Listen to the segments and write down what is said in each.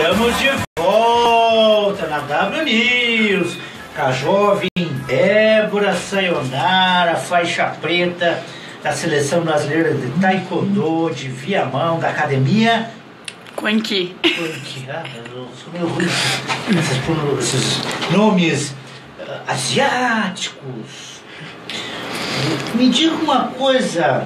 Estamos de volta na W News. A jovem Débora Sayonara, faixa preta da Seleção Brasileira de Taekwondo de Viamão, da Academia Quanqui. Eu sou meio ruim esses nomes asiáticos. Me diga uma coisa,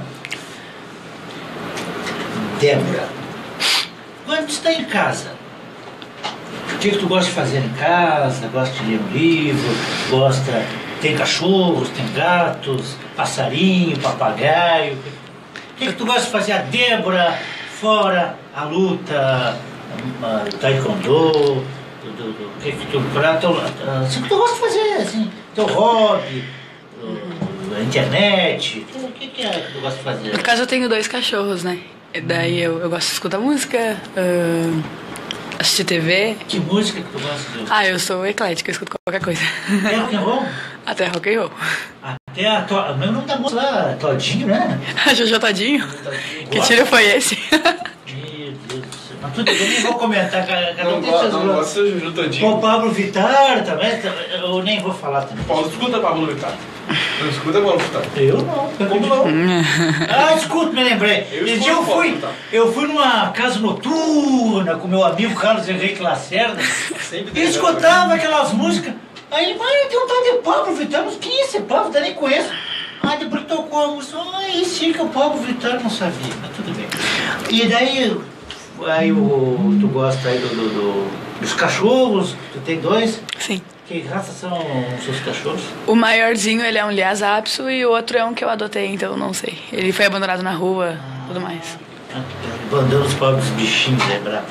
Débora. Quando tu está em casa, o que tu gosta de fazer em casa? Gosta de ler um livro? Tem cachorros, tem gatos, passarinho, papagaio? O que tu gosta de fazer, a Débora, fora a luta, taekwondo? O que tu gosta de fazer, assim, teu hobby, a internet? O que é que tu gosta de fazer? No caso, eu tenho 2 cachorros, né? E daí eu gosto de escutar música, assistir TV. Que música que tu gosta de... Eu sou eclética, eu escuto qualquer coisa. Até rock and roll? Até rock and roll. Até a... Meu nome da moça lá, Todinho, né? Jojo Todinho? Que tiro foi esse? Meu Deus do céu. Mas tudo bem, eu nem vou comentar. Não gosta do Jojo Todinho. O Pablo Vittar também, eu nem vou falar também. Paulo, escuta Pablo Vittar. Não escuta Pablo Vittar. Eu não. Como não? Escuta, me lembrei. Eu fui numa casa noturna com meu amigo Carlos Henrique Lacerda e escutava aquelas músicas. Aí ele, tem um tal de Pablo Vittar, mas quem é esse Pablo Vittar? Nem conheço. Depois tocou a música. Esse que é o Pablo Vittar, não sabia, mas tudo bem. E daí, tu gosta aí dos cachorros, tu tem 2? Sim. Que raça são os seus cachorros? O maiorzinho, ele é um Lhasa Apso e o outro é um que eu adotei, então eu não sei. Ele foi abandonado na rua, tudo mais. Abandona os pobres bichinhos, é brabo.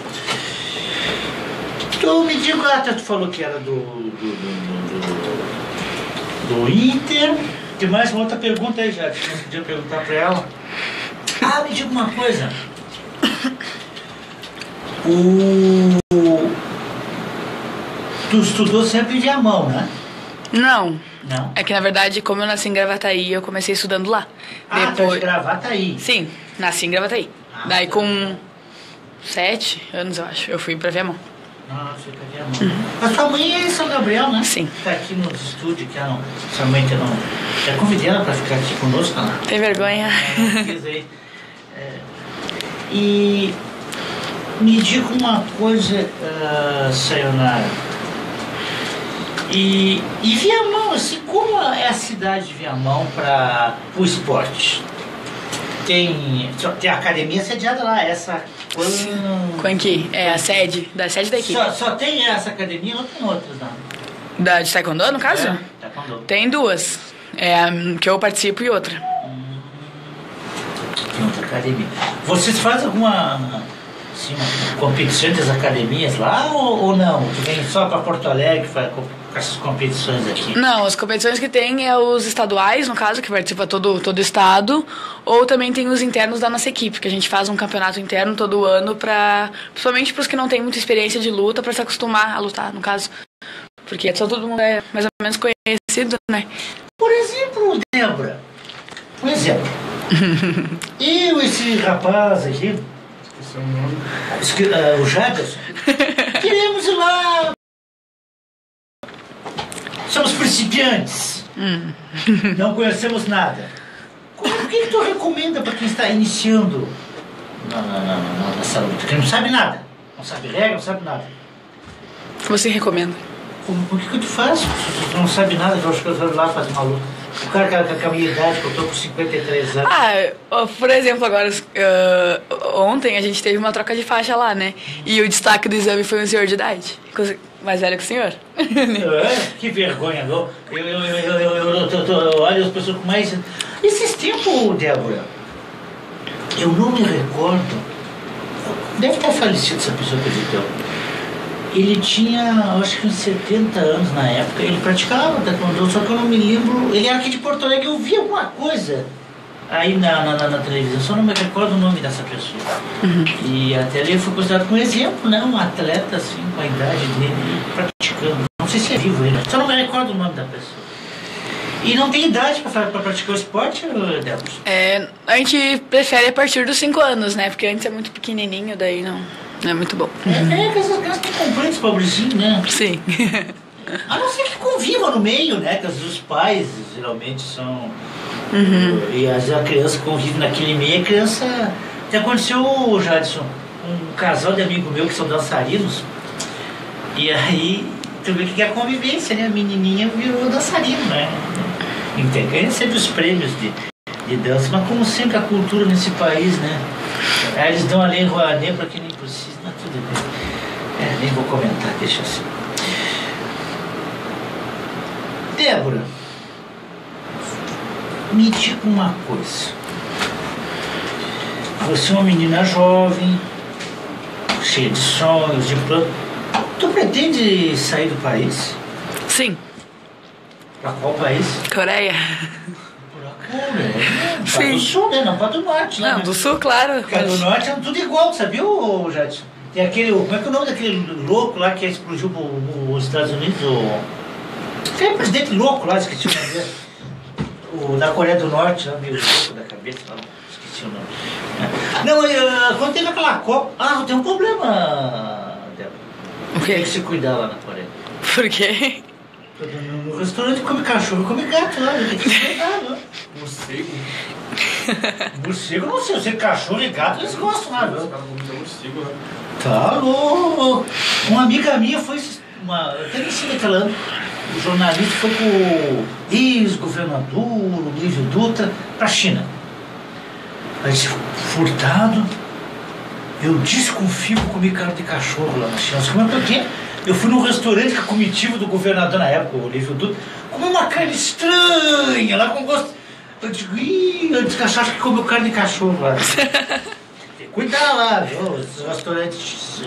Tu me diga, tu falou que era do Inter. Tem mais uma outra pergunta aí, já que não podia perguntar pra ela. Me diga uma coisa. Tu estudou sempre em Viamão, né? Não. Não? É que, na verdade, como eu nasci em Gravataí, eu comecei estudando lá. Tu é de Gravataí. Sim, nasci em Gravataí. Daí, com 7 anos, eu acho, eu fui pra Viamão. Nossa, foi pra Viamão. A sua mãe é em São Gabriel, né? Sim. Tá aqui no estúdio, que ela não... Sua mãe que não... Já convidei ela pra ficar aqui conosco, né? Tem vergonha? E... Me diga uma coisa, Sayonara. E Viamão, assim, como é a cidade de Viamão para o esporte? Tem a academia sediada lá, essa... Quanqui, é a sede da equipe. Só tem essa academia ou tem outras, não? De Taekwondo, no caso? Taekwondo. Tem 2. É a que eu participo e outra. Tem outra academia. Vocês fazem alguma... Assim, competições das academias lá ou não? Tu vem só para Porto Alegre com essas competições aqui? Não, as competições que tem é os estaduais, no caso, que participa todo o estado, ou também tem os internos da nossa equipe, que a gente faz um campeonato interno todo ano, principalmente para os que não têm muita experiência de luta, para se acostumar a lutar, no caso. Porque todo mundo é mais ou menos conhecido, né? Por exemplo, Débora. Por exemplo. Esse rapaz aqui, o Jaderson, queremos ir lá. Somos principiantes. Não conhecemos nada. O que tu recomenda para quem está iniciando nessa luta? Quem não sabe nada, não sabe regra, não sabe nada. Você recomenda? O que tu faz? Tu não sabe nada, eu acho que eu vou lá fazer uma luta. O cara com a minha idade, que eu tô com 53 anos. Por exemplo, agora, ontem a gente teve uma troca de faixa lá, né? E o destaque do exame foi um senhor de idade. Mais velho que o senhor. Que vergonha, não? Eu olho as pessoas com mais... Esses tempos, Débora, eu não me recordo. Deve estar falecido essa pessoa que visitou. Ele tinha, acho que uns 70 anos na época, ele praticava taekwondo, só que eu não me lembro, ele era aqui de Porto Alegre, eu vi alguma coisa aí na televisão, só não me recordo o nome dessa pessoa. E até ele foi considerado como exemplo, né, um atleta assim, com a idade dele, praticando, não sei se é vivo ele, só não me recordo o nome da pessoa. E não tem idade para praticar o esporte, Débora? A gente prefere a partir dos 5 anos, né, porque antes é muito pequenininho, daí não É muito bom. Que essas crianças têm complexos, pobrezinhos, né? Sim. A não ser que convivam no meio, né? Que os pais geralmente são... E às vezes a criança convive naquele meio, a criança... Até aconteceu, Jadson, um casal de amigo meu que são dançarinos, e aí tu vê que é a convivência, né? A menininha virou dançarino, né? Então, ganha sempre os prêmios de dança, mas como sempre a cultura nesse país, né? Aí eles dão a lei Rouanet para quem nem precisa, mas tudo bem. Nem vou comentar, deixa assim. Débora, me diga uma coisa. Você é uma menina jovem, cheia de sonhos, de planos. Tu pretende sair do país? Sim. Pra qual país? Coreia. Pra Coreia? Pra do sul, né? Não pra do norte, né? Não, do sul, claro. Porque do norte é tudo igual, sabia, Jadson? Tem aquele... Como é que é o nome daquele louco lá que explodiu os Estados Unidos? Aquele presidente louco lá, esqueci o nome dele. O da Coreia do Norte, lá, meio louco da cabeça, lá, esqueci o nome. Não, quando teve aquela Copa... tem um problema, Débora. O quê? Tem que se cuidar lá na Coreia. Por quê? No restaurante come cachorro, come gato lá, tem que se cuidar, né? Morcego? Morcego, não sei, eu sei que cachorro e gato eles gostam lá, viu? Os caras comem morcego, né? Tá louco. Uma amiga minha foi, até me ensina aquela ano, o jornalista foi com o ex-governador, o Lívio Dutra, pra China. Aí disse, Furtado, eu desconfio que comi carne de cachorro lá na China. Você comeu por quê? Eu fui num restaurante com a comitiva do governador na época, o Lívio Dutra, comi uma carne estranha lá com gosto. Eu digo, eu disse que acho que comeu carne de cachorro lá. Cuidar lá, viu? Os restaurantes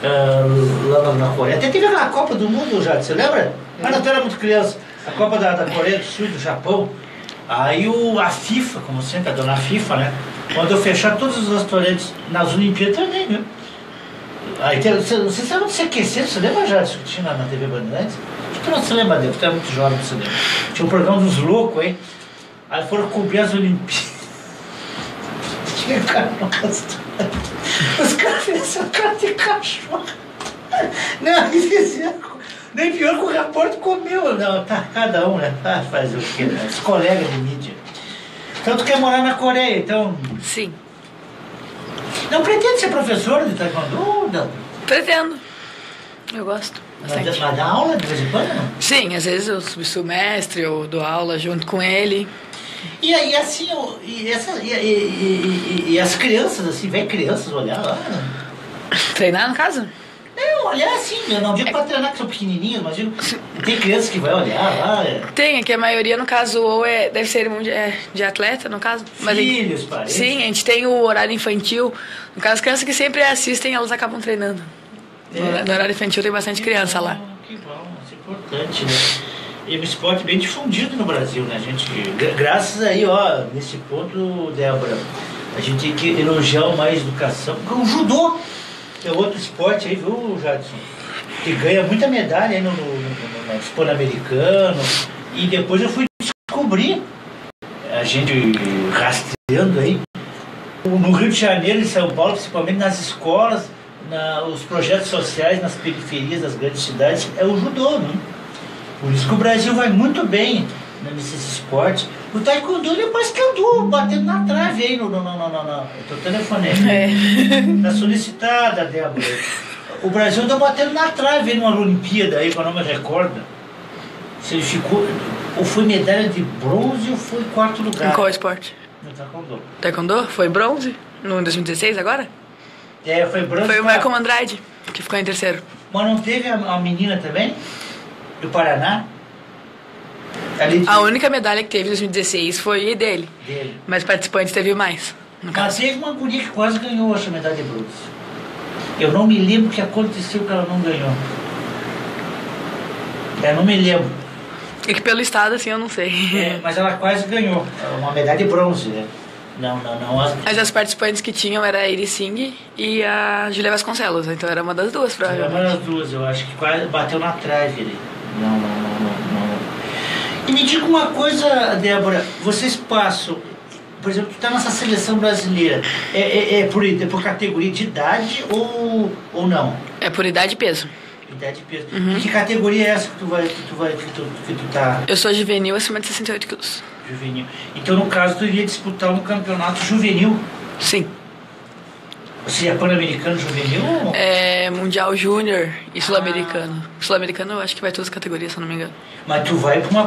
lá na Coreia. Até teve aquela Copa do Mundo, já, você lembra? Mas não era muito criança. A Copa da Coreia do Sul e do Japão. Aí a FIFA, como sempre, a dona FIFA, né? Mandou fechar todos os restaurantes nas Olimpíadas também, viu? Aí você sabe onde se aquecer? Você lembra já disso que tinha na TV Bandeirantes? Acho que não se lembra dele, porque é muito jovem, você lembra. Tinha um programa dos loucos, hein? Aí foram cobrir as Olimpíadas. Tinha cara no restaurante. Os caras fizeram cara de cachorro. Não, eles fizeram. Nem pior que o repórter comeu. Não, tá cada um, né? Fazer o quê? Né? Os colegas de mídia. Então tu quer morar na Coreia, então. Sim. Não pretende ser professor de taekwondo? Não. Pretendo. Eu gosto bastante. Mas dá aula de vez em quando, não? Sim, às vezes eu substituo mestre ou dou aula junto com ele. E aí, assim, e as crianças, assim, vem crianças olhar lá? Treinar, no caso? Olhar assim, eu não digo pra treinar que são pequenininhos, mas digo, tem crianças que vai olhar lá. Tem, é que a maioria, no caso, ou deve ser de atleta, no caso. Filhos, parentes. Sim, a gente tem o horário infantil. No caso, as crianças que sempre assistem, elas acabam treinando. No horário infantil tem bastante criança lá. Que bom, isso é importante, né? E um esporte bem difundido no Brasil, né, gente? Graças aí, ó, nesse ponto, Débora, a gente tem que elogiar mais educação. O judô é outro esporte aí, viu, Jadson? Que ganha muita medalha aí no Pan-Americano. E depois eu fui descobrir, a gente rastreando aí, no Rio de Janeiro, em São Paulo, principalmente nas escolas, os projetos sociais nas periferias das grandes cidades, é o judô, né? Por isso que o Brasil vai muito bem nesses esportes. O taekwondo depois que andou batendo na trave aí eu tô telefonando. Tá solicitada, Débora. O Brasil andou batendo na trave aí numa Olimpíada aí, que eu não me recordo. Se ele ficou. Ou foi medalha de bronze ou foi quarto lugar. Em qual esporte? No taekwondo. Taekwondo? Foi bronze? No 2016 agora? Foi bronze. Foi o Michael Andrade, que ficou em terceiro. Mas não teve a menina também? Do Paraná? A única medalha que teve em 2016 foi dele. Mas participantes teve mais. Mas teve uma guria que quase ganhou essa medalha de bronze. Eu não me lembro o que aconteceu que ela não ganhou. Eu não me lembro. É que pelo estado, assim, eu não sei. Mas ela quase ganhou. Uma medalha de bronze, né? Não. Mas as participantes que tinham era a Iris Singh e a Julia Vasconcelos. Então era uma das duas, provavelmente. Era uma das duas, eu acho que quase bateu na trave ali. Não. E me diga uma coisa, Débora, vocês passam por exemplo, tu tá nessa seleção brasileira, é por categoria de idade ou não? É por idade e peso. Idade e peso. E que categoria é essa que tu tá? Eu sou juvenil acima de 68 quilos. Juvenil. Então, no caso, tu iria disputar um campeonato juvenil? Sim. Você é pan-americano juvenil? É mundial júnior e sul-americano. Sul-americano eu acho que vai todas as categorias, se eu não me engano. Mas tu vai para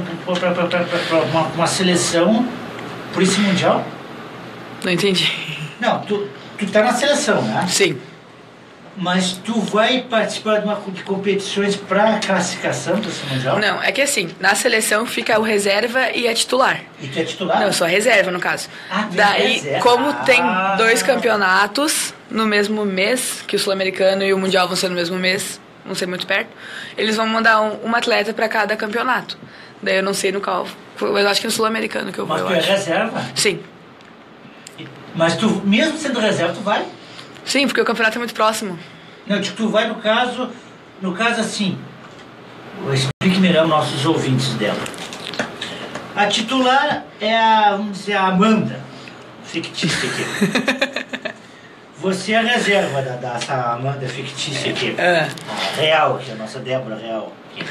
uma seleção por esse mundial? Não entendi. Não, tu tá na seleção, né? Sim. Mas tu vai participar de competições para classificação para esse mundial? Não, é que assim, na seleção fica o reserva e a titular. E tu é titular? Não, eu sou a reserva, no caso. Ah, tu é Daí, reserva. como tem 2 campeonatos no mesmo mês, que o sul-americano e o mundial vão ser no mesmo mês, vão ser muito perto, eles vão mandar uma atleta para cada campeonato. Daí eu não sei no qual. Eu acho que é no sul-americano que eu vou. Mas tu é reserva? Sim. Mas tu, mesmo sendo reserva, tu vai? Sim, porque o campeonato é muito próximo. Não, tipo, tu vai no caso assim, explique melhor aos nossos ouvintes dela. A titular é vamos dizer, a Amanda, fictícia aqui. Você é a reserva dessa Amanda fictícia aqui. A real, que é a nossa Débora real. Aqui.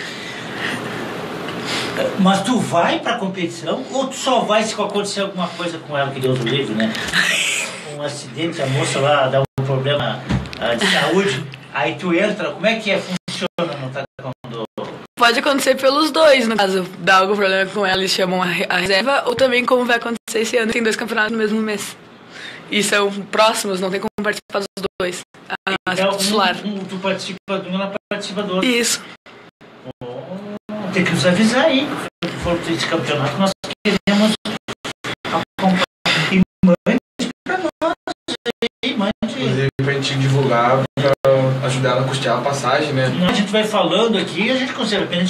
Mas tu vai pra competição ou tu só vai se acontecer alguma coisa com ela, que Deus o livre, né? Um acidente, a moça lá dá um problema de saúde, aí tu entra, como é que funciona no taekwondo? Pode acontecer pelos dois, no caso, dá algum problema com ela, eles chamam a reserva, ou também como vai acontecer esse ano, tem 2 campeonatos no mesmo mês. E são próximos, não tem como participar dos dois. Então, titular. Tu participa de um, ela participa do outro. Isso. Tem que nos avisar aí, se for esse campeonato, nós queremos acompanhar. E mande pra nós aí, mande. Inclusive pra gente divulgar, pra ajudar ela a custear a passagem, né? A gente vai falando aqui, a gente consegue, né?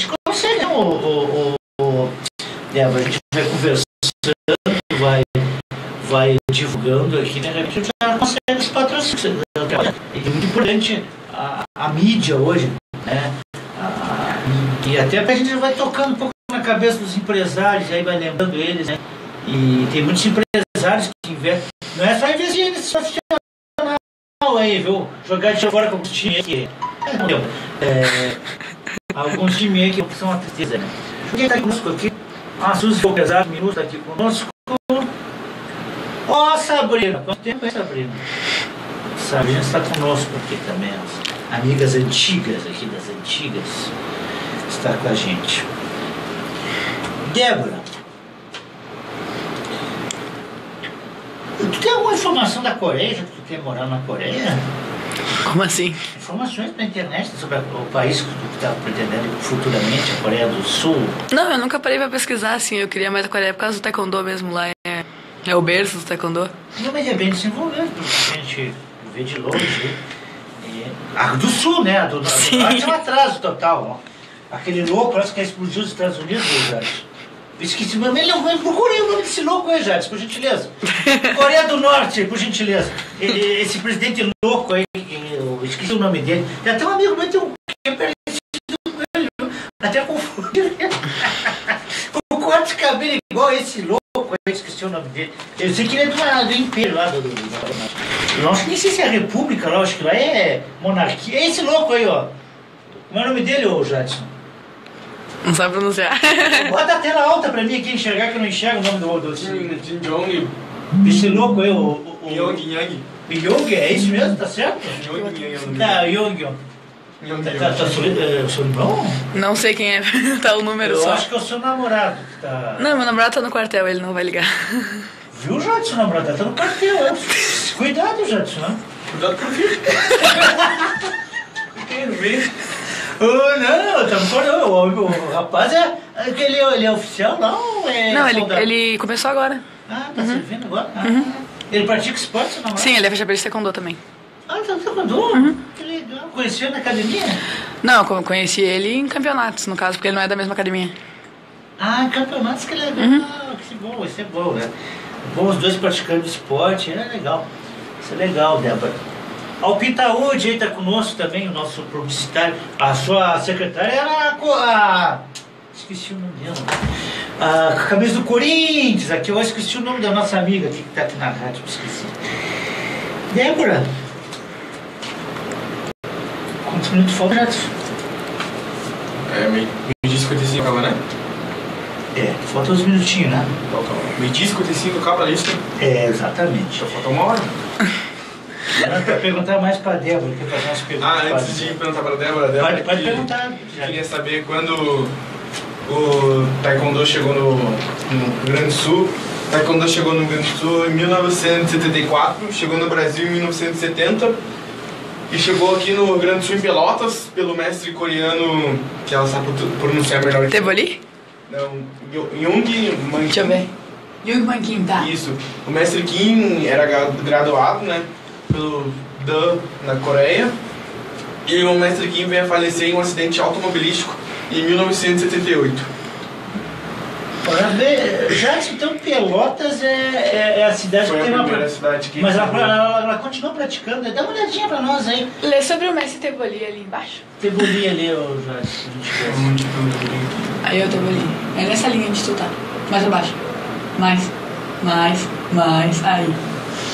Débora, a gente vai conversando, vai divulgando aqui, né? A gente já consegue os patrocínios. É muito importante a mídia hoje, né? E até a gente vai tocando um pouco na cabeça dos empresários, aí vai lembrando eles, né? E tem muitos empresários que investem. Não é só investir nesse profissional aí, viu? Jogar de fora com alguns times aqui. Alguns times aí que são uma tristeza, né? Quem está conosco aqui? A Suzy Pesado Minuto está aqui conosco. Ó, Sabrina! Quanto tempo é, Sabrina? Sabrina está conosco aqui também. As amigas antigas aqui, das antigas, está com a gente. Débora, tu tem alguma informação da Coreia, já que tu quer morar na Coreia? Como assim? Informações na internet sobre o país que tu está pretendendo futuramente, a Coreia do Sul? Não, eu nunca parei pra pesquisar, assim, eu queria mais a Coreia por causa do taekwondo mesmo lá, é o berço do taekwondo. Não, mas é bem desenvolvido, porque a gente vê de longe. A do Sul, né? A do Norte é um atraso total. Ó. Aquele louco, parece que explodiu os Estados Unidos, Jadson. Esqueci, mas ele procurei o nome desse louco aí, Jadson, por gentileza. Coreia do Norte, por gentileza. Esse presidente louco aí, eu esqueci o nome dele. Tem até um amigo meu, tem um que é parecido com ele, até confundido. Com o corte de cabelo igual a esse louco aí, esqueci o nome dele. Eu sei que ele é do Império lá do eu acho que nem sei se é república lá, acho que lá é monarquia. É esse louco aí, ó. Como é o nome dele, ô Jadson? Não sabe pronunciar. Bota a tela alta pra mim aqui enxergar, que eu não enxergo o nome do Kim Jong. Esse louco aí, o Pyongyang. Pyongyang, é isso mesmo? Tá certo? Pyongyang. Tá, Pyongyang. Tá seu irmão? Não sei quem é, tá o número Eu só. acho que é o seu namorado que tá... Não, meu namorado tá no quartel, ele não vai ligar. Viu, Jadson, namorado? Tá no quartel, é. Cuidado, Jadson, né? Cuidado com o filho. Quem vê? Não, tá no quartel. O rapaz ele é oficial, não? Não, ele começou agora. Ah, tá servindo agora? Ele pratica esporte, seu namorado? Sim, ele é faixa preta de taekwondo também. Ah, tá no taekwondo? Que legal. Conheceu na academia? Não, eu conheci ele em campeonatos, no caso, porque ele não é da mesma academia. Ah, campeonatos, que legal. Que bom, isso é bom, né? Bom, os dois praticando esporte, é legal. Isso é legal, Débora. O Pitaúde aí tá conosco também, o nosso publicitário. A sua secretária era esqueci o nome dela. com a camisa do Corinthians, aqui eu esqueci o nome da nossa amiga aqui, que está aqui na rádio, esqueci. Débora. Quantos minutos faltam, Jadson? Meio-dia 55 acaba, né? Faltam uns minutinhos, né? Meio-dia 55 acaba a lista? Exatamente. Só falta uma hora. Era para perguntar mais para a Débora, que fazer umas perguntas. Antes de perguntar para a Débora, pode perguntar. Queria saber quando o Taekwondo chegou no Rio Grande do Sul. O Taekwondo chegou no Rio Grande do Sul em 1974, chegou no Brasil em 1970 e chegou aqui no Rio Grande do Sul em Pelotas pelo mestre coreano, que ela sabe pronunciar melhor que Teboli? Não, Jung Man. Deixa eu ver. Jung Man Kim, tá. Isso. O mestre Kim era graduado, né, pelo Dan na Coreia. E o mestre Kim veio a falecer em um acidente automobilístico em 1978. Já então Pelotas é a cidade Foi que tem a primeira cidade que... Mas ela continua praticando, dá uma olhadinha pra nós aí. Lê sobre o mestre Teboli ali embaixo. Teboli ali, Aí eu Teboli. É nessa linha onde tu tá. Mais abaixo. Mais. Aí.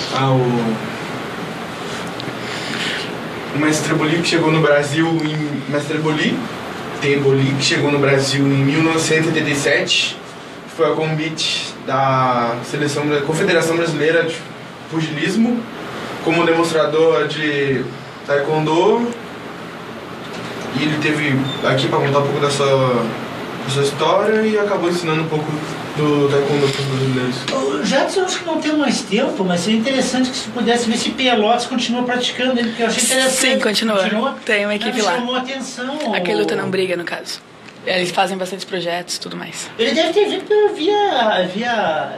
O mestre Teboli que chegou no Brasil em... Mestre Teboli que chegou no Brasil em 1987. Foi a convite da Confederação Brasileira de Pugilismo como demonstrador de Taekwondo, e ele teve aqui para contar um pouco da sua história e acabou ensinando um pouco do Taekwondo para os brasileiros. Jadson, eu acho que não tem mais tempo, mas seria interessante que se pudesse ver se Pelotas continua praticando, porque eu achei interessante. Sim, continua. Tem uma equipe lá. Chamou atenção. Aqui luta não briga, no caso. Eles fazem bastantes projetos e tudo mais. Ele deve ter vindo via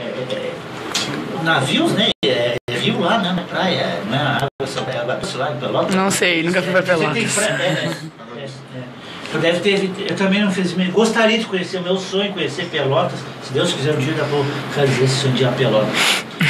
navios, né? Viu lá, né? Na praia, né? Água lá em Pelotas. Não sei, nunca fui pra Pelotas. Deve ter, eu também não fiz, gostaria de conhecer, o meu sonho é conhecer Pelotas. Se Deus quiser, um dia dá pra fazer esse sonho de ir a Pelotas.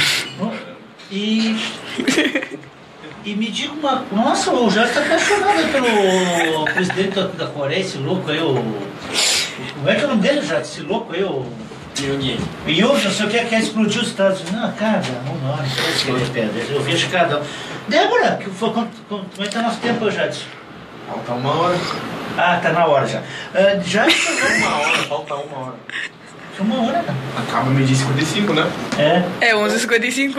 E me diga uma... Nossa, o Jorge está apaixonado pelo presidente da Coreia, esse louco aí, como é que é o nome dele, Jorge? Esse louco aí, o... Pyongyang, não sei o que é explodiu os Estados Unidos. Não, cada um nome, eu vejo cada um. Débora, como é que tá nosso tempo, Jorge? Falta uma hora. Tá na hora já. Falta uma hora. Uma hora, cara. Acaba meio-dia 55, né? É 11h55.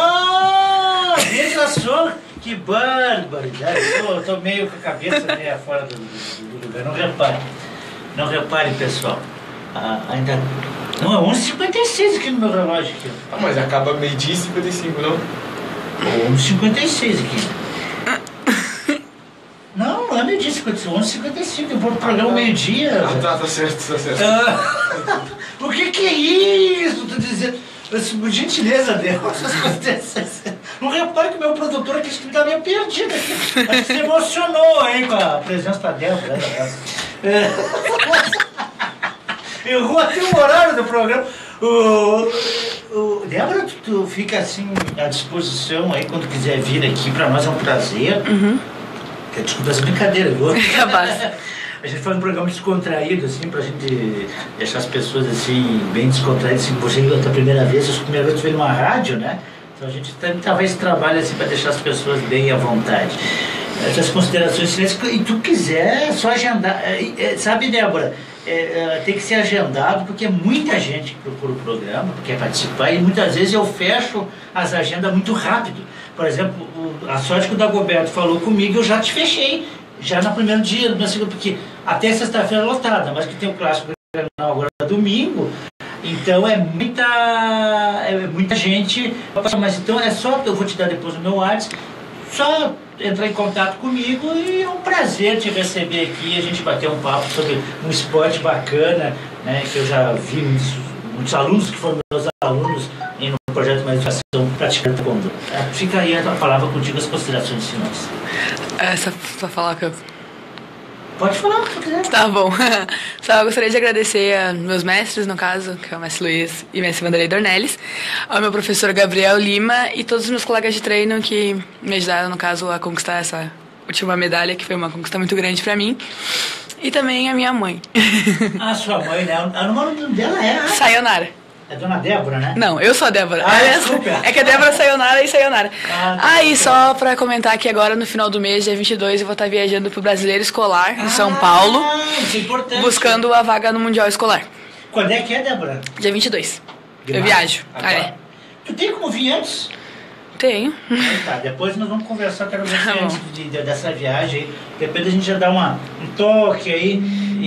Veja só, que barbaridade. Eu tô meio com a cabeça meio fora do lugar. Não reparem, pessoal. Ainda... Não, é 11h56 aqui no meu relógio. Aqui. Mas acaba meio-dia 55, não? 11h56 aqui. Não é meio-dia 55, 11h55. Eu vou pro programa meio-dia. Tá certo. O que é isso? Tô dizendo... Por gentileza, Deus. Não repare que o meu produtor aqui está meio perdido. Acho que se emocionou, hein, com a presença da Débora. Errou até o horário do programa. Débora, tu fica assim à disposição aí quando quiser vir aqui. Para nós é um prazer. Desculpa essa brincadeira, viu? Capaz. A gente faz um programa descontraído, assim, pra gente deixar as pessoas, assim, bem descontraídas. Assim, você a primeira vez tu veio numa rádio, né? Então a gente talvez trabalha, assim, pra deixar as pessoas bem à vontade. Essas considerações, se tu quiser, só agendar. Sabe, Débora, tem que ser agendado, porque é muita gente que procura o programa, que quer participar, e muitas vezes eu fecho as agendas muito rápido. Por exemplo, a sorte que o Dagoberto falou comigo, eu já te fechei. Já no primeiro dia, porque até sexta-feira é lotada, mas que tem o clássico agora domingo, então é muita gente. Mas então é só, eu vou te dar depois o meu WhatsApp, só entrar em contato comigo e é um prazer te receber aqui, a gente bater um papo sobre um esporte bacana, né, que eu já vi muitos alunos que foram meus alunos no projeto Mais Educação praticando Taekwondo. Fica aí a palavra contigo, as considerações finais. Essa pra falar que eu... Pode falar o que tu quiser. Tá bom. Só gostaria de agradecer a meus mestres, no caso, que é o mestre Luiz e o mestre Vanderlei Dornelles, ao meu professor Gabriel Lima e todos os meus colegas de treino que me ajudaram, no caso, a conquistar essa última medalha, que foi uma conquista muito grande pra mim. E também a minha mãe. A sua mãe, né? O nome dela é... Sayonara. É Dona Débora, né? Não, eu sou a Débora. Desculpa. É que a Débora Sayonara e Sayonara. Tá só pra comentar que agora no final do mês, dia 22, eu vou estar viajando pro Brasileiro Escolar, em São Paulo. Isso é importante. Buscando a vaga no Mundial Escolar. Quando é que é, Débora? Dia 22. Eu viajo. Tu tem como vir antes? Tenho. Tá, depois nós vamos conversar, quero ver antes dessa viagem aí. Depois a gente já dá um toque aí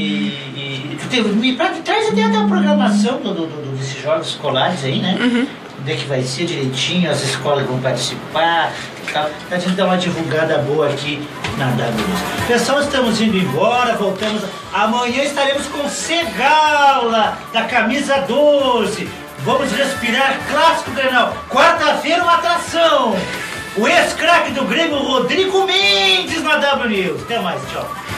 traz até a programação desses jogos escolares aí, né? Onde é que vai ser direitinho, as escolas vão participar e tal. A gente dá uma divulgada boa aqui na WS. Pessoal, estamos indo embora, voltamos. Amanhã estaremos com Segala, da camisa 12. Vamos respirar clássico Grenal. Quarta-feira uma atração. O ex-craque do Grêmio, Rodrigo Mendes, na W News. Até mais, tchau.